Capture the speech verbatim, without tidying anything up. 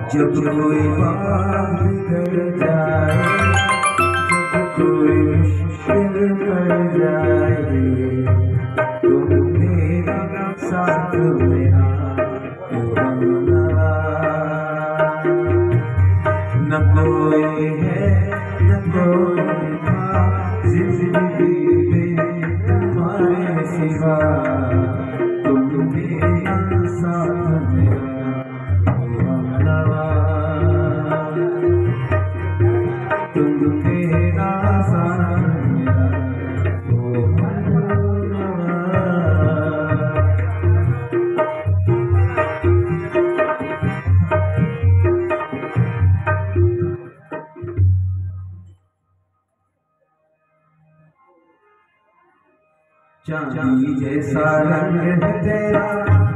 जब कोई बात बिगड़ जाए, जब कोई मुश्किल पड़ जाए, तुम मेरा साथ मेरा तो हमनवा। न कोई है न कोई था जिंदगी में तुम्हारे सिवा, तुम मेरा साथ मेरा तो हमनवा। तुम मेरा साथ मेरा तो हमनवा। चांदी जैसा रंग है तेरा,